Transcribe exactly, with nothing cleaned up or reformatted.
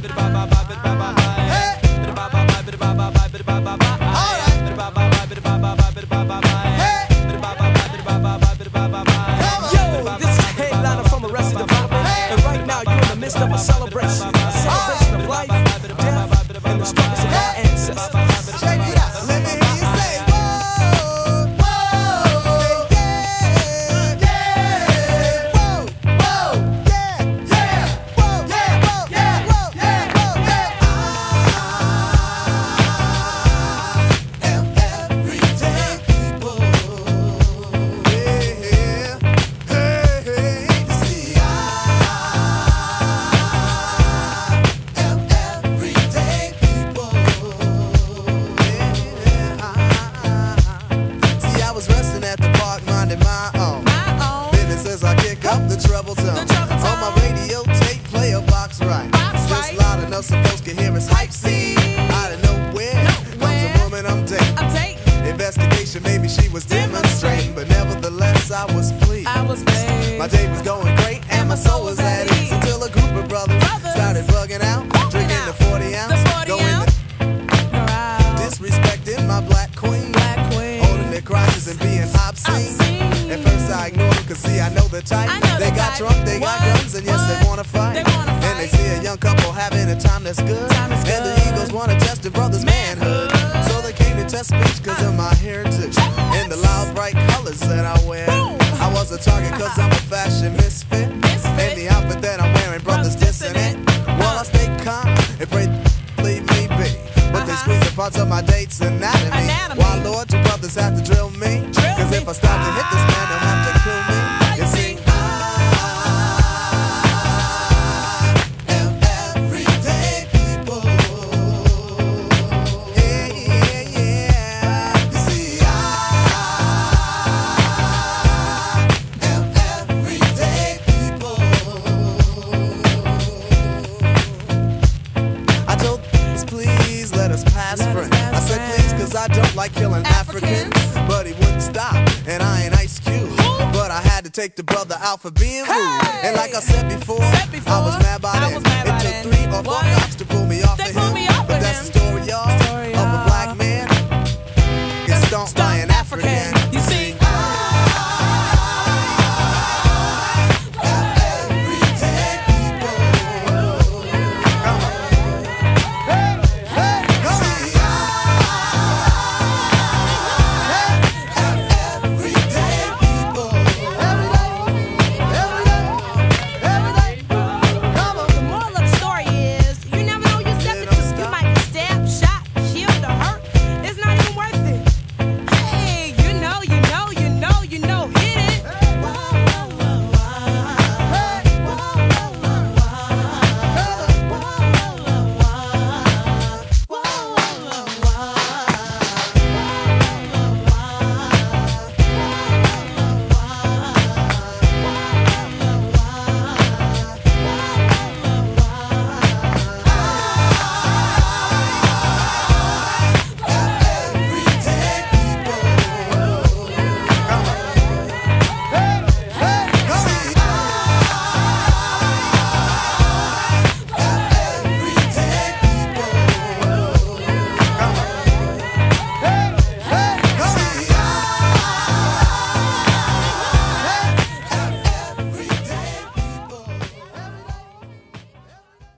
Of a celebration, a celebration of life, death, and the struggles of our ancestors. Check it out. Let me hear you say, whoa, whoa, yeah, yeah, whoa, whoa, yeah, yeah, whoa, yeah, whoa, yeah, whoa, yeah, whoa, yeah. I am everyday people. Yeah, hey, hey, see, I. The troublesome. The troublesome. On my radio tape, play a box right. Box Just right. loud enough so folks can hear us hype scene. Out of nowhere, nowhere comes a woman I'm dating. I'm dating. Investigation, maybe she was demonstrating, but nevertheless I was pleased. I was pleased. My day was going great and my soul was at ease until a group of brothers, brothers. started bugging out, bugging drinking out. the forty ounce, the forty going ounce. To disrespecting my black queen, black queen, holding their crotches and being obscene. obscene. At first I ignored them, cause see I know the type. Know they the got type. drunk, they what? got guns, and yes what? they wanna fight. They wanna fight. And they see a young couple having a time that's good. Time is and good. the Eagles wanna test the brother's manhood. manhood. So they came to test speech cause uh. of my heritage and the loud bright colors that I wear. Boom. I was a target cause I'm a fashion misfit. misfit. And the outfit that I'm wearing, brothers dissing it. While I stay calm and pray leave me be. But uh-huh. they squeeze the parts of my date's anatomy. anatomy. Why Lord, you brothers have to drill me? Drill cause me. if I stop to hit this man, they'll have to kill me. You see, I am everyday people. Yeah, yeah, yeah. You see, I am everyday people. I told us, please let us pass friends. I said please cause I don't like killing Africans. Africans. But he wouldn't stop, and I ain't Ice Cube. But I had to take the brother out for being rude. Hey! And like I said before, said before I was mad by then. It took three or four cops to pull me off they of him. Me off but that's him. the story, y'all.